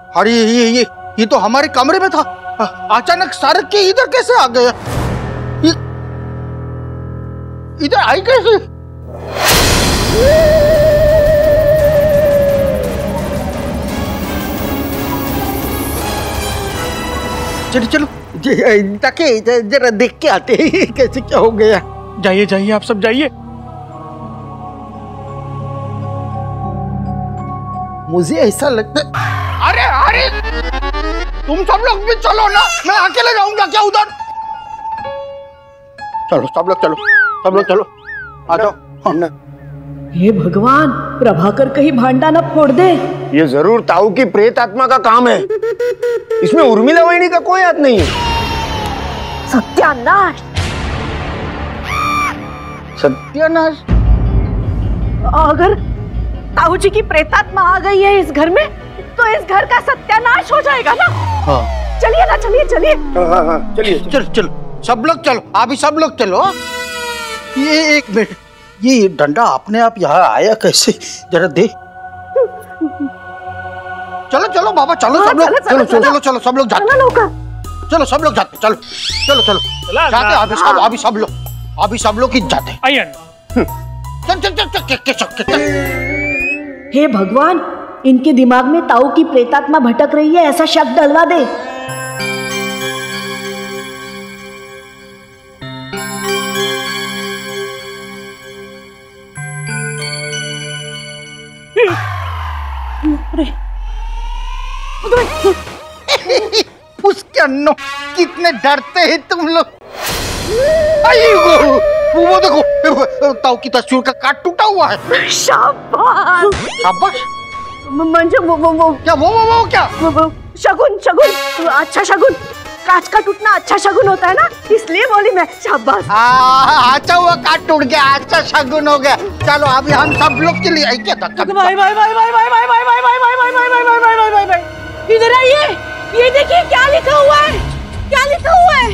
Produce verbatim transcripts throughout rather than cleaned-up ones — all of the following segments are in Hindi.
अरे ये ये ये तो हमारे कमरे में था, अचानक सर के इधर कैसे आ गया? इधर आई कैसे? चलो चलो ताकि जरा देख के आते हैं कैसे क्या हो गया। जाइए जाइए आप सब जाइए। मुझे ऐसा लगता है, अरे अरे तुम सब लोग भी चलो ना, मैं अकेले जाऊंगा क्या उधर? चलो सब लोग चलो, सब लोग चलो, आ जाओ। हे भगवान, प्रभाकर कहीं भांडा न फोड़ दे। ये जरूर ताऊ की प्रेत आत्मा का काम है, इसमें उर्मिला वहिनी का कोई हाथ नहीं है। सत्यानाश सत्यानाश। अगर ताऊ जी की प्रेतात्मा आ गई है इस घर में तो इस घर का सत्यानाश हो जाएगा ना। हाँ। चलिए ना, चलिए चलिए। हाँ हाँ चलिए चलो चलो सब लोग चलो, अभी सब लोग चलो। ये एक मिनट, ये डंडा अपने आप यहाँ आया कैसे, जरा दे। चलो चलो बाबा चलो, सब लोग चलो चलो चलो सब लोग जाते, चलो सब लोग जाते, चलो चलो चलो जाते, अभी सब अभी सब लोग अभी सब लोग ही जाते। चल चल चल चल चल चल। हे भगवान, इनके दिमाग में ताऊ की प्रेतात्मा भटक रही है ऐसा शक डलवा दे। उसके अन्नो कितने डरते हैं तुम लोग। वो, वो देखो ताऊ की तस्वीर का काट टूटा हुआ है। शाबाश शाबाश। मंजू वो वो वो क्या वो वो वो क्या वो, वो, शगुन शगुन, अच्छा शगुन। कांच का टूटना अच्छा शगुन होता है ना, इसलिए बोली मैं। शाबाश। अच्छा हुआ काट टूट गया, अच्छा शगुन हो गया। चलो अभी हम सब लोग के लिए क्या धक्का। भाई भाई भाई भाई भाई भाई भाई भाई भाई भाई भाई भाई भाई भाई भाई भाई भाई इधर आइए, ये देखिए क्या लिखा हुआ है, क्या लिखा हुआ है।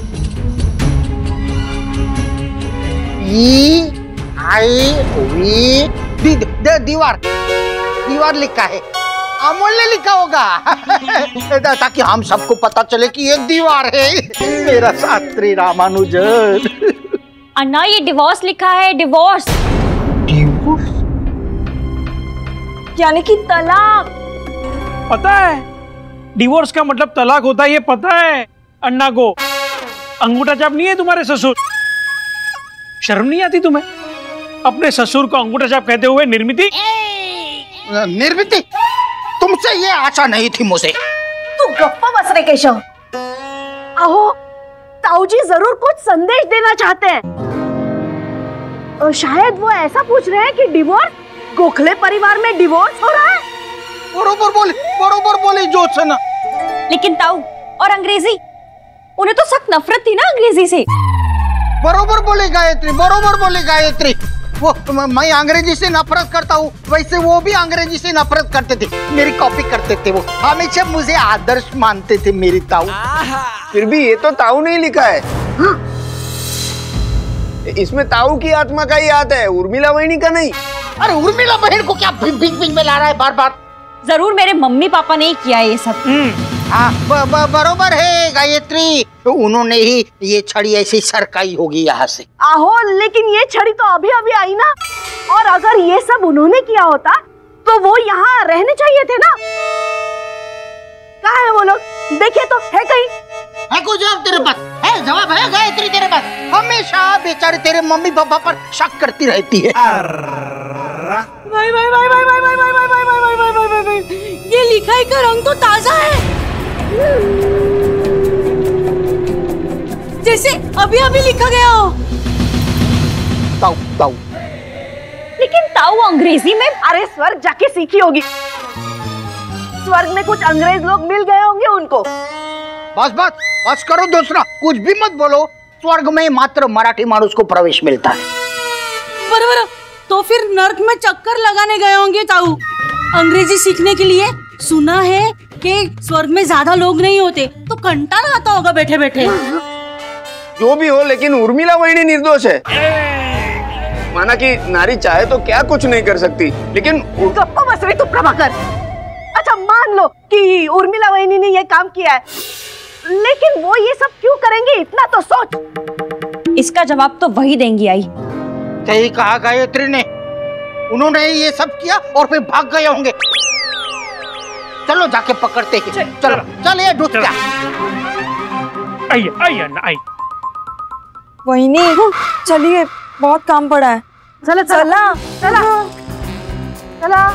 ई आई वी दी, दी, दीवार दीवार लिखा है, अमोल ने लिखा होगा ताकि हम सबको पता चले कि एक दीवार है। मेरा शास्त्री रामानुजन। अन्ना ये डिवोर्स लिखा है, डिवोर्स। डिवोर्स यानी कि तलाक। पता है डिवोर्स का मतलब तलाक होता है, ये पता है अन्ना को। अंगूठा छाप नहीं है तुम्हारे ससुर? शर्म नहीं आती तुम्हें अपने ससुर को अंगूठा छाप कहते हुए? निर्मिति निर्मिति, तुमसे ये आशा नहीं थी मुझे। तू गप्पा बस रे केशव। आहो, ताऊ जी जरूर कुछ संदेश देना चाहते हैं। और शायद वो ऐसा पूछ रहे हैं कि डिवोर्स, गोखले परिवार में डिवोर्स हो रहा है। बरोबर बोली, बरोबर बोली जोत्सना। लेकिन ताऊ और अंग्रेजी, उन्हें तो सख्त नफरत थी ना अंग्रेजी से। बरोबर बोली गायत्री, बरोबर बोली गायत्री। वो मैं अंग्रेजी से नफरत करता हूँ, वैसे वो भी अंग्रेजी से नफरत करते थे, मेरी कॉपी करते थे। वो हमेशा मुझे आदर्श मानते थे मेरी ताऊ। फिर भी ये तो ताऊ नहीं लिखा है। हाँ? इसमें ताऊ की आत्मा का ही याद है, उर्मिला वहिनी का नहीं। अरे उर्मिला बहन को क्या बीच बीच में ला रहा है बार बार? जरूर मेरे मम्मी पापा ने ही किया ये सब। हाँ ब, ब, बरोबर है गायत्री, तो उन्होंने ही ये छड़ी ऐसी सरकाई होगी यहाँ से। आहो, लेकिन ये छड़ी तो अभी अभी आई ना, और अगर ये सब उन्होंने किया होता तो वो यहाँ रहने चाहिए थे ना। कहाँ है वो लोग? देखिए तो, है कहीं? है कोई जवाब तेरे पास? है जवाब है गायत्री तेरे पास? हमेशा बेचारे तेरे मम्मी पापा पर शक करती रहती है। भाई भाई भाई भाई भाई भाई भाई भाई भाई भाई भाई भाई भाई भाई, ये लिखाई का रंग तो ताजा है, जैसे अभी अभी लिखा गया हो। ताऊ ताऊ। लेकिन ताऊ अंग्रेजी में? अरे स्वर्ग जाके सीखी होगी, स्वर्ग में कुछ अंग्रेज लोग मिल गए होंगे उनको। बस बस बस करो दूसरा, कुछ भी मत बोलो। स्वर्ग में मात्र मराठी मानुष को प्रवेश मिलता है। बराबर, तो फिर नर्क में चक्कर लगाने गए होंगे ताऊ अंग्रेजी सीखने के लिए। सुना है कि स्वर्ग में ज्यादा लोग नहीं होते, तो कंटाला आता होगा बैठे बैठे। जो भी हो, लेकिन उर्मिला वहिनी निर्दोष है। माना कि नारी चाहे तो क्या कुछ नहीं कर सकती, लेकिन गप्पा बस रही तू प्रभाकर। अच्छा मान लो कि उर्मिला वहिनी ने ये काम किया है, लेकिन वो ये सब क्यों करेंगे इतना तो सोच। इसका जवाब तो वही देंगी आई। सही कहा गायत्री ने, उन्होंने ये सब किया और फिर भाग गए होंगे। चलो जाके पकड़ते हैं। चल, चलो चल ये ढूंढ क्या। आइए आइए अन्ना आइए। वहिनी चलिए, बहुत काम पड़ा है। चला चला चला चला।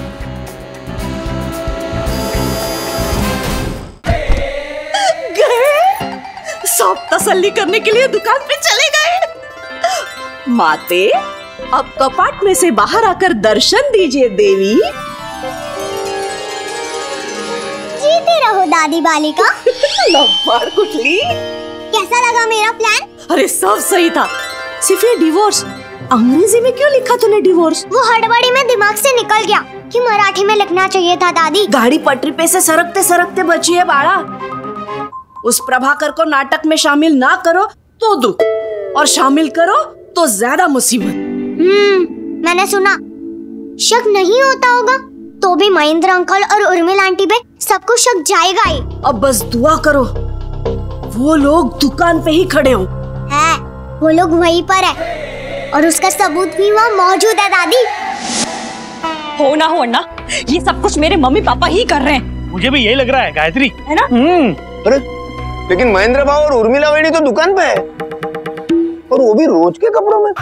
गए सब तसल्ली करने के लिए दुकान पे चले गए। माते अब कपाट में से बाहर आकर दर्शन दीजिए देवी। जीते रहो दादी बालिका। लब्बार कुटली, कैसा लगा मेरा प्लान? अरे सब सही था, सिर्फ ये डिवोर्स। अंग्रेजी में क्यों लिखा तूने डिवोर्स? वो हड़बड़ी में दिमाग से निकल गया कि मराठी में लिखना चाहिए था दादी। गाड़ी पटरी पे से सरकते सरकते बची है बाड़ा। उस प्रभाकर को नाटक में शामिल ना करो तो दुख, और शामिल करो तो ज्यादा मुसीबत। हम्म, मैंने सुना शक नहीं होता होगा तो भी महेंद्र अंकल और उर्मिला आंटी पे सबको शक जाएगा ही। अब बस दुआ करो वो लोग दुकान पे ही खड़े हो। है, वो लोग वहीं पर है और उसका सबूत भी वहाँ मौजूद है दादी। हो ना हो अन्ना, ये सब कुछ मेरे मम्मी पापा ही कर रहे हैं। मुझे भी यही लग रहा है गायत्री, है ना? हम्म। अरे लेकिन महेंद्र भाव और उर्मिला वहिनी तो दुकान पे है, और वो भी रोज के कपड़ों में।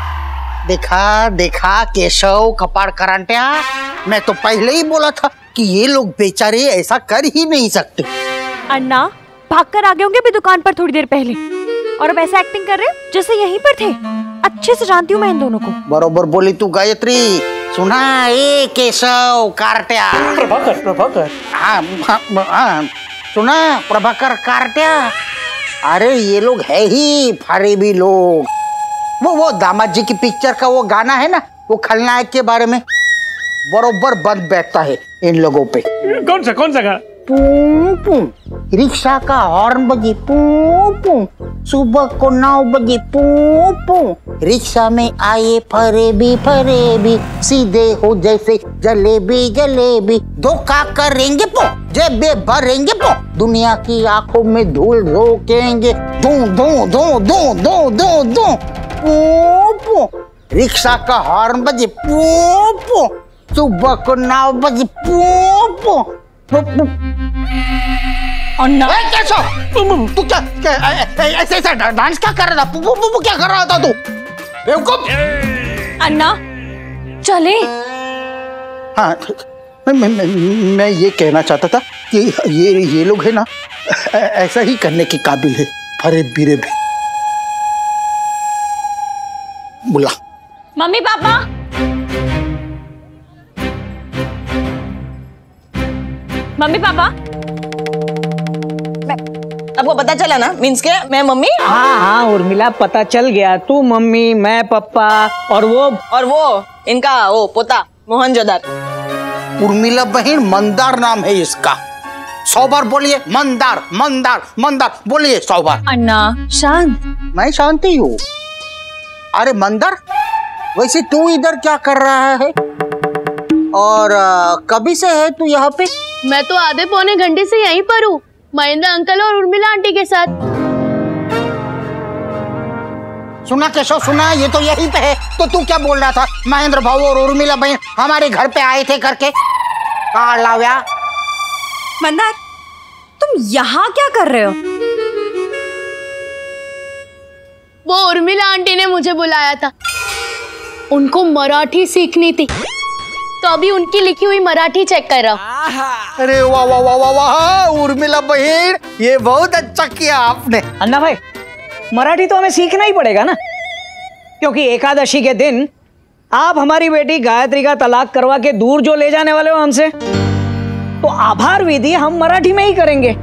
देखा देखा केशव कपाड़ करांटिया, मैं तो पहले ही बोला था कि ये लोग बेचारे ऐसा कर ही नहीं सकते। अन्ना भागकर आ गए होंगे भी दुकान पर थोड़ी देर पहले, और अब ऐसा एक्टिंग कर रहे हैं जैसे यहीं पर थे। अच्छे से जानती हूँ मैं इन दोनों को। बरोबर बोली तू गायत्री। सुना ए केशव कारट्या। प्रभाकर प्रभाकर हाँ हाँ हाँ, सुना प्रभाकर कारट्या। अरे ये लोग है ही फरेबी लोग। वो वो दामाद जी की पिक्चर का वो गाना है ना, वो खलनायक के बारे में, बरोबर बंद बैठता है इन लोगों पे। कौन सा कौन सा गा? पू पू रिक्शा का हॉर्न बजे पू पू, सुबह को नौ बजे पू पू, रिक्शा में आए फरेबी फरेबी, सीधे हो जैसे जलेबी जलेबी, धोखा करेंगे पो जेबे भरेंगे पो, दुनिया की आंखों में धूल झोंकेंगे, दो दो दो दो दो दो दो पू पू, रिक्शा का हॉर्न बजे पू पू, सुबह को नौ बजे पू पू। अन्ना तू क्या ऐसे ऐसे डांस क्या कर रहा था? पू पू क्या कर रहा था तू? बेवकूफ। अन्ना चले। हाँ, मैं, मैं, मैं, मैं ये कहना चाहता था कि ये ये लोग है ना, ऐसा ही करने के काबिल है, फरे बीरे भी। बुला मम्मी पापा। मम्मी पापा, आपको पता चला ना, मीन्स के मैं मम्मी। हाँ हाँ उर्मिला, पता चल गया। तू मम्मी, मैं पप्पा, और वो और वो इनका वो पोता मोहनजोदार। उर्मिला बहन मंदार नाम है इसका। सौ बार बोलिए मंदार मंदार मंदार, बोलिए सौ बार। अन्ना शांत। मैं शांति हूँ। अरे मंदार, वैसे तू इधर क्या कर रहा है और आ, कभी से है तू यहाँ पे? मैं तो आधे पौने घंटे से यहीं पर हूँ, महेंद्र अंकल और उर्मिला आंटी के साथ। सुना केशव, सुना, ये तो यहीं पे है। तो तू क्या बोल रहा था महेंद्र भाऊ और उर्मिला बहन हमारे घर पे आए थे करके? कहाँ लाव्या? मंदार, तुम यहाँ क्या कर रहे हो? वो उर्मिला आंटी ने मुझे बुलाया था, उनको मराठी सीखनी थी, तो अभी उनकी लिखी हुई मराठी चेक कर रहा हूँ। अरे वाह वाह वाह वाह वाह, उर्मिला बहन, ये बहुत अच्छा किया आपने। अन्ना भाई, मराठी तो हमें सीखना ही पड़ेगा ना, क्योंकि एकादशी के दिन आप हमारी बेटी गायत्री का तलाक करवा के दूर जो ले जाने वाले हो हमसे, तो आभार विधि हम मराठी में ही करेंगे।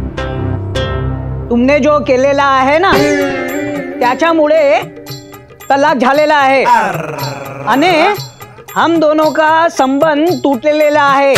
तुमने जो केलेला आहे ना, त्याच्यामुळे तलाक झालेला आहे आणि हम दोनों का संबंध तुटलेला आहे।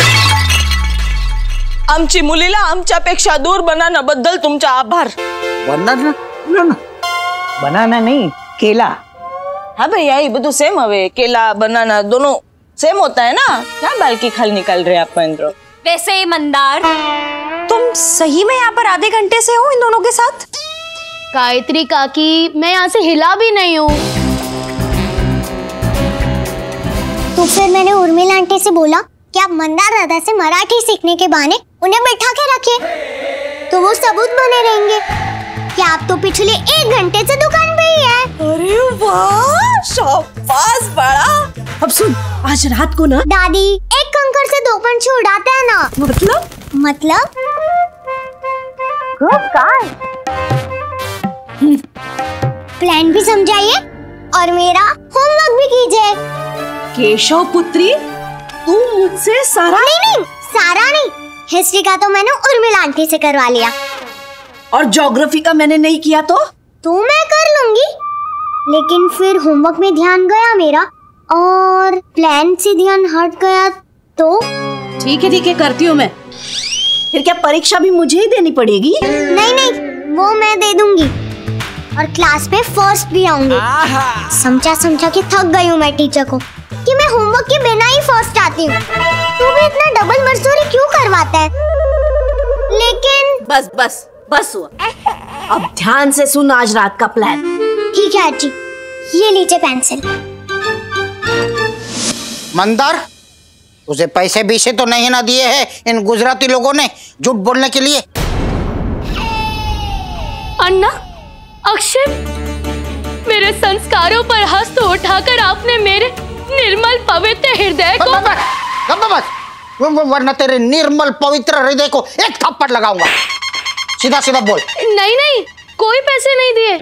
आमची मुलीला आमच्यापेक्षा दूर बनानाबद्दल तुमचा आभार। बनाना बनाना बनाना नहीं, केला। हाँ भैया, ये બધું सेम हवे, केला बनाना दोनों सेम होता है ना। क्या बाल की खाल निकाल रहे आप महेंद्र? वैसे मंदार, तुम सही में यहाँ पर आधे घंटे से हो इन दोनों के साथ? गायत्री काकी, मैं यहाँ से हिला भी नहीं हूँ। तो फिर मैंने उर्मिला आंटी से बोला कि आप मंदार दादा से मराठी सीखने के बहाने उन्हें बैठा के रखिए, तो वो सबूत बने रहेंगे कि आप तो पिछले एक घंटे से दुकान पे ही है। अरे वाह, शाबाश बड़ा। अब सुन, आज रात को ना दादी एक कंकर से दो पंछी उड़ाते हैं ना। मतलब मतलब गुड गाय। प्लान भी समझाइए और मेरा होमवर्क भी कीजिए। केशव पुत्री, तू मुझसे सारा नहीं नहीं सारा नहीं, हिस्ट्री का तो मैंने उर्मिला आंटी से करवा लिया। और ज्योग्राफी का मैंने नहीं किया तो तो मैं कर लूंगी, लेकिन फिर होमवर्क में ध्यान गया मेरा और प्लान से ध्यान हट गया तो। ठीक है ठीक है, करती हूँ मैं। फिर क्या परीक्षा भी मुझे ही देनी पड़ेगी? नहीं नहीं, वो मैं दे दूंगी और क्लास में फर्स्ट भी आऊंगी। समझा समझा के थक गई हूँ मैं टीचर को कि मैं होमवर्क के बिना ही फर्स्ट आती हूँ। तू भी इतना डबल मजदूरी क्यों करवाता है? लेकिन बस बस बस हुआ, अब ध्यान से सुन आज रात का प्लान। ठीक है आजी, ये लीजिए पेंसिल। मंदार, तुझे पैसे भी से तो नहीं ना दिए हैं इन गुजराती लोगों ने झूठ बोलने के लिए? अन्ना, अक्षर, मेरे संस्कारों पर हस्त उठाकर आपने मेरे निर्मल पवित्र हृदय को बस, वरना तेरे निर्मल पवित्र हृदय को एक थप्पड़ लगाऊंगा। सीधा सीधा बोल। नहीं नहीं, कोई पैसे नहीं दिए।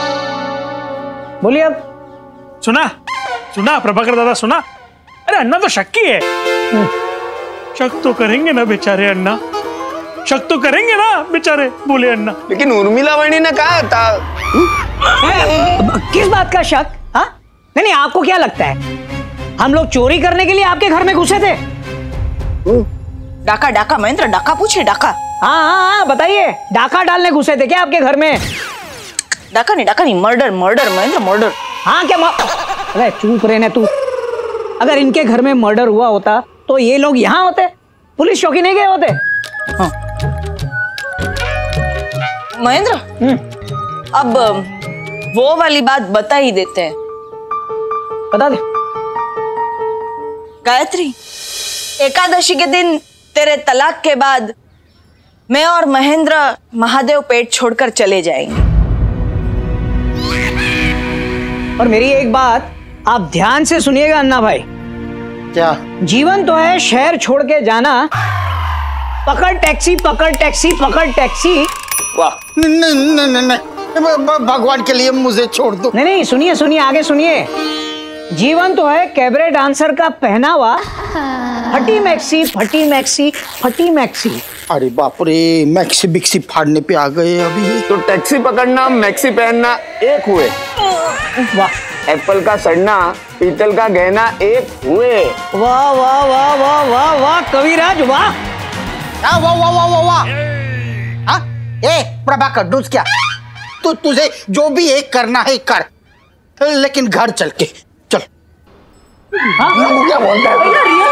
बोलिए अब। सुना सुना प्रभाकर दादा, सुना? अरे अन्ना तो शक्की है। शक तो करेंगे ना बेचारे अन्ना, शक तो करेंगे ना बेचारे, बोले अन्ना। लेकिन उर्मिला वाणी ने कहा था। किस बात का शक? हाँ नहीं नहीं, आपको क्या लगता है हम लोग चोरी करने के लिए आपके घर में घुसे थे? डाका डाका महेंद्र, डाका पूछे, डाका। हाँ हाँ हाँ बताइए, डाका डालने घुसे थे क्या आपके घर में? डाका नहीं डाका नहीं, मर्डर मर्डर महेंद्र, मर्डर। हाँ क्या? अरे चुप रहने तू। अगर इनके घर में मर्डर हुआ होता तो ये लोग यहाँ होते, पुलिस चौकी नहीं गए होते। हाँ। महेंद्र, अब वो वाली बात बता ही देते हैं। बता दे। गायत्री, एकादशी के दिन तेरे तलाक के बाद मैं और महेंद्र महादेव पेट छोड़कर चले जाएंगे। और मेरी एक बात आप ध्यान से सुनिएगा अन्ना भाई। क्या? जीवन तो है शहर छोड़ के जाना, पकड़ टैक्सी पकड़ टैक्सी पकड़ टैक्सी। वाह, नहीं नहीं नहीं नहीं, भगवान के लिए मुझे छोड़ दो। नहीं नहीं, सुनिए सुनिए, आगे सुनिए। जीवन तो है कैबरे डांसर का पहनावा, फटी मैक्सी फटी मैक्सी फटी मैक्सी। अरे बाप रे, मैक्सी बिक्सी फाड़ने पे आ गए अभी। तो टैक्सी पकड़ना मैक्सी पहनना एक हुए। वाह, एप्पल का सड़ना पीतल का गहना एक हुए। वाह वाह वाह वाह वाह वाह कविराज वाह। वाह वाह वाह वाह वाह। हाँ, ए प्रभाकर डूस क्या? तू तुझे जो भी एक करना है कर, लेकिन घर चल के चल। हाँ? क्या बोलता है?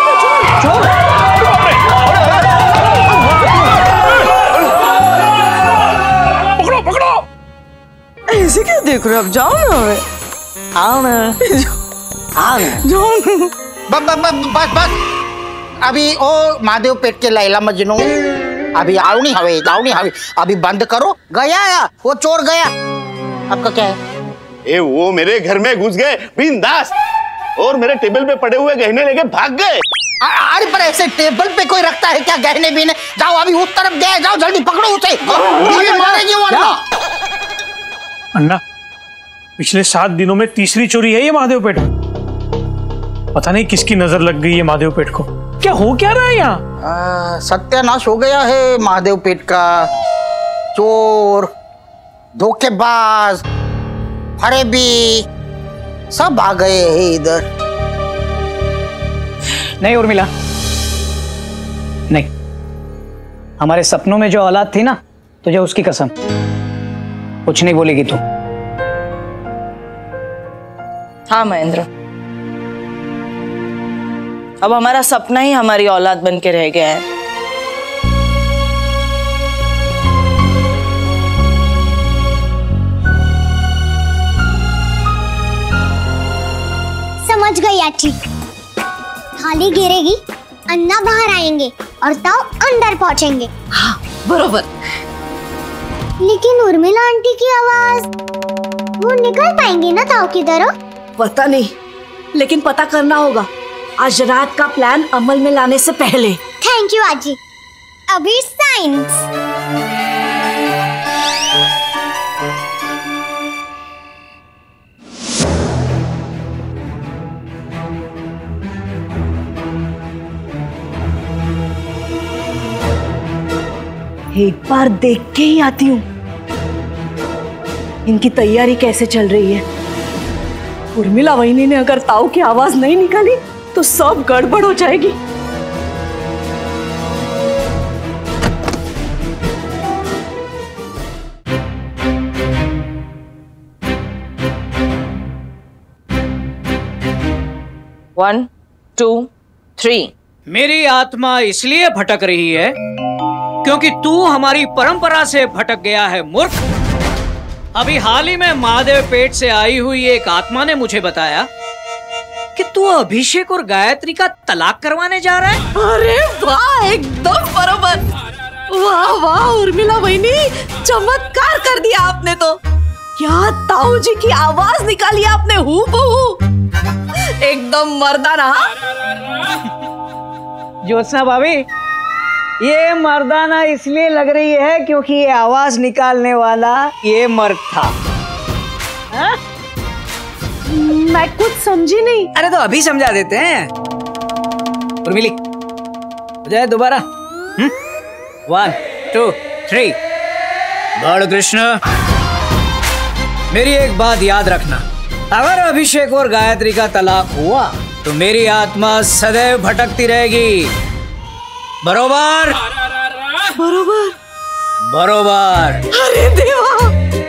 पकड़ो पकड़ो। ऐसे क्या देख रहे हो? अब जाओ ना, आओ ना, आओ ना। बस बस बस बस, अभी ओ महादेव पेट के लैला मजनू अभी आओ नहीं हवे, आओ नहीं हवे, अभी बंद करो। गया या वो चोर गया, आपका क्या है? ए वो मेरे घर में घुस गए बिंदास और मेरे टेबल पे पड़े हुए गहने लेके भाग गए। अरे पर ऐसे टेबल पे कोई रखता है क्या गहने बीने? जाओ अभी उस तरफ गए, जाओ जल्दी पकड़ो उसे, मारेंगे वो अन्ना। अन्ना, पिछले सात दिनों में तीसरी चोरी है ये महादेव पेट। पता नहीं किसकी नजर लग गई है महादेव पेट को। क्या हो क्या रहा है यहाँ? सत्यानाश हो गया है महादेव पेट का। चोर, धोखेबाज, फरेबी सब आ गए हैं इधर। नहीं उर्मिला, नहीं, हमारे सपनों में जो औलाद थी ना, तुझे उसकी कसम, कुछ नहीं बोलेगी तू। हाँ महेंद्र, अब हमारा सपना ही हमारी औलाद बन के रह गया है। समझ गई आची। थाली गिरेगी, अन्ना बाहर आएंगे और ताऊ अंदर पहुंचेंगे। हाँ बरोबर। लेकिन उर्मिला आंटी की आवाज, वो निकल पाएंगे ना ताऊ की तरह? पता नहीं, लेकिन पता करना होगा आज रात का प्लान अमल में लाने से पहले। थैंक यू आजी। अभी साइंस। एक बार देख के ही आती हूँ इनकी तैयारी कैसे चल रही है। उर्मिला वहिनी ने अगर ताऊ की आवाज नहीं निकाली तो सब गड़बड़ हो जाएगी। One two three. मेरी आत्मा इसलिए भटक रही है क्योंकि तू हमारी परंपरा से भटक गया है मूर्ख। अभी हाल ही में महादेव पेट से आई हुई एक आत्मा ने मुझे बताया कि तू अभिषेक और गायत्री का तलाक करवाने जा रहा है। अरे वाह, एकदम बरोबर। वाह वाह उर्मिला वहिनी, चमत्कार कर दिया आपने तो। क्या ताऊ जी की आवाज निकाली आपने, हूँ बहू एकदम मर्दाना। ज्योत्सना भाभी, ये मर्दाना इसलिए लग रही है क्योंकि ये आवाज निकालने वाला ये मर्द था। हा? मैं कुछ समझी नहीं। अरे तो अभी समझा देते हैं। उर्मिली, हो जाए दोबारा। One two three. God Krishna, मेरी एक बात याद रखना, अगर अभिषेक और गायत्री का तलाक हुआ तो मेरी आत्मा सदैव भटकती रहेगी। बरोबर बरोबर बरोबर। अरे देवा,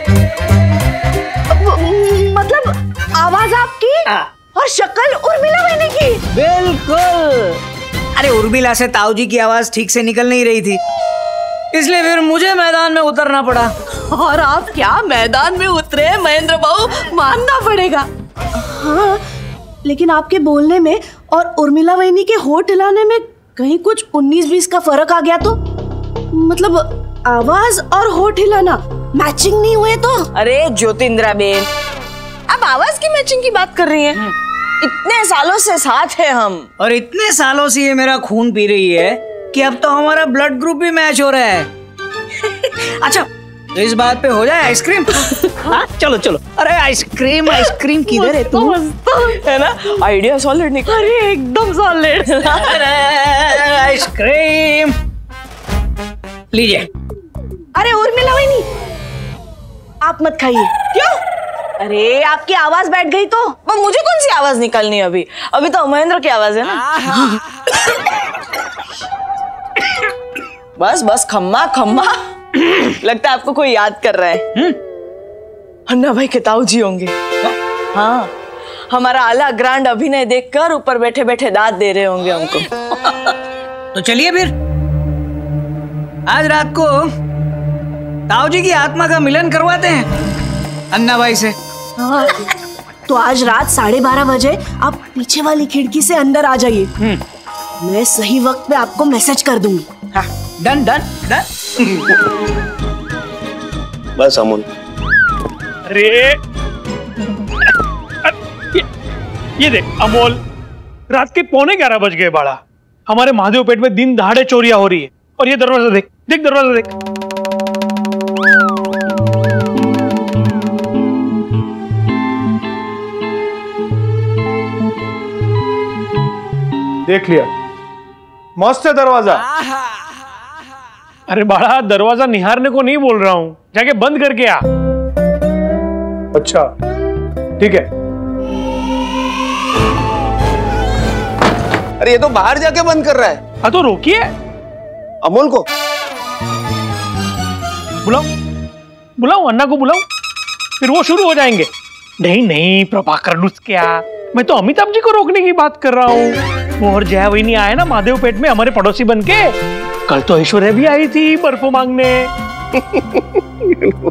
मतलब आवाज आपकी और शक्ल उर्मिला बहनी की। बिल्कुल। अरे उर्मिला से ताऊ जी की आवाज ठीक से निकल नहीं रही थी, इसलिए फिर मुझे मैदान में उतरना पड़ा। और आप क्या मैदान में उतरे महेंद्र बाबू, मानना पड़ेगा। हाँ, लेकिन आपके बोलने में और उर्मिला बहनी के होठ हिलाने में कहीं कुछ उन्नीस बीस का फर्क आ गया तो? मतलब आवाज और होठ हिलाना मैचिंग नहीं हुए तो? अरे ज्योतिंद्रा बेन, अब आवाज की मैचिंग की बात कर रही हैं? इतने सालों से साथ है हम, और इतने सालों से ये मेरा खून पी रही है कि अब तो हमारा ब्लड ग्रुप भी मैच हो रहा है। अच्छा, तो इस बात पे हो जाए आइसक्रीम। हाँ चलो चलो। अरे आइसक्रीम आइसक्रीम किधर है तू? है ना, आइडिया सॉलिड निकला। अरे एकदम सॉलिड। आइसक्रीम लीजिए। अरे उर्मिला बहनी, आप मत खाइए। क्यों? अरे आपकी आवाज बैठ गई तो। वो मुझे कौन सी आवाज निकालनी है अभी? अभी तो महेंद्र की आवाज है ना। बस बस, खम्मा खम्मा। लगता है आपको कोई याद कर रहा है। अन्ना भाई के ताऊ जी होंगे। हाँ, हमारा आला ग्रांड अभिनय देखकर ऊपर बैठे बैठे दाद दे रहे होंगे हमको। तो चलिए फिर आज रात को ताऊ जी की आत्मा का मिलन करवाते हैं अन्ना भाई से। हाँ, तो आज रात साढ़े बारह बजे आप पीछे वाली खिड़की से अंदर आ जाइए। मैं सही वक्त पे आपको मैसेज कर दूंगी। हाँ, डन डन डन। बस अमोल। अरे ये, ये देख अमोल, रात के पौने ग्यारह बज गए बाड़ा। हमारे महादेव पेट में दिन दहाड़े चोरियां हो रही है, और ये दरवाजा देख देख दरवाजा देख। देख लिया, मस्त है दरवाजा। अरे बाड़ा, दरवाजा निहारने को नहीं बोल रहा हूं, जाके बंद करके आ। अच्छा ठीक है। अरे ये तो बाहर जाके बंद कर रहा है। हाँ तो रोकिए अमोल को। बुलाओ बुलाओ, अन्ना को बुलाओ, फिर वो शुरू हो जाएंगे। नहीं नहीं प्रभाकर लुस्किया, मैं तो अमिताभ जी को रोकने की बात कर रहा हूँ। वो और जया वही नहीं आए ना महादेव पेट में हमारे पड़ोसी बन के। कल तो ऐश्वर्या भी आई थी बर्फ मांगने।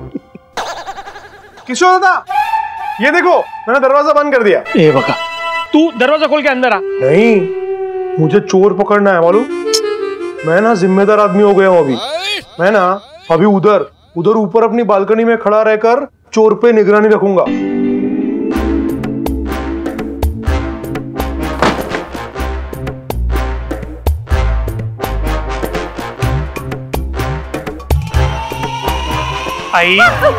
किशोर दादा, ये देखो मैंने दरवाजा बंद कर दिया। ए बका, तू दरवाजा खोल के अंदर आ। नहीं, मुझे चोर पकड़ना है मालूम। मैं ना जिम्मेदार आदमी हो गया हूँ अभी। मैं ना अभी उधर उधर ऊपर अपनी बालकनी में खड़ा रहकर चोर पे निगरानी रखूंगा। आई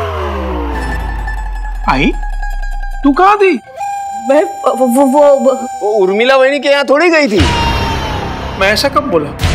आई तू कहाँ थी? मैं वो वो वो, वो उर्मिला वहीनी के यहाँ थोड़ी गई थी। मैं ऐसा कब बोला?